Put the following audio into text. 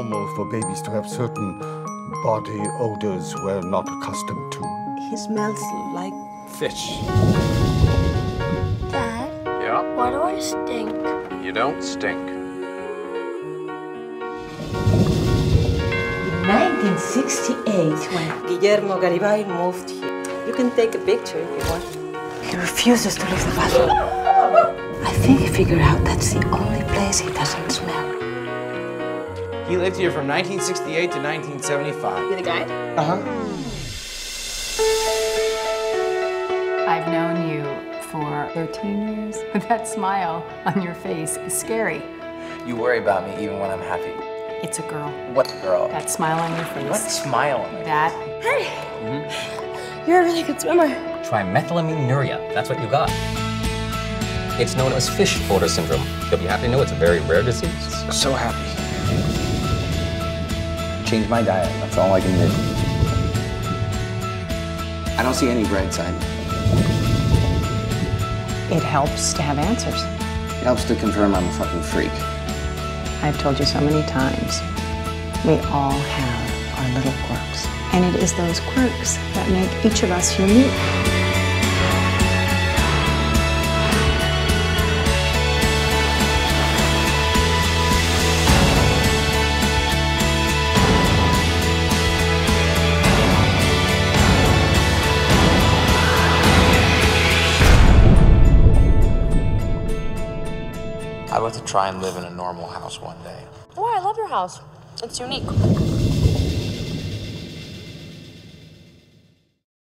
normal for babies to have certain body odors we're not accustomed to. He smells like fish. Dad? Yeah? Why do I stink? You don't stink. in 1968 when Guillermo Garibay moved here. You can take a picture if you want. He refuses to leave the bathroom. I think he figured out that's the only place he doesn't smell. He lived here from 1968 to 1975. You the guy? Uh-huh. I've known you for 13 years. That smile on your face is scary. You worry about me even when I'm happy. It's a girl. What girl? That smile on your face. What smile on my face? That. Hey! You're a really good swimmer. Trimethylaminuria, that's what you got. It's known as fish odor syndrome. You'll be happy to know it's a very rare disease. So happy. Change my diet, that's all I can do. I don't see any bright side. It helps to have answers. It helps to confirm I'm a fucking freak. I've told you so many times, we all have our little quirks. And it is those quirks that make each of us unique. I'd like to try and live in a normal house one day. Oh, I love your house. It's unique.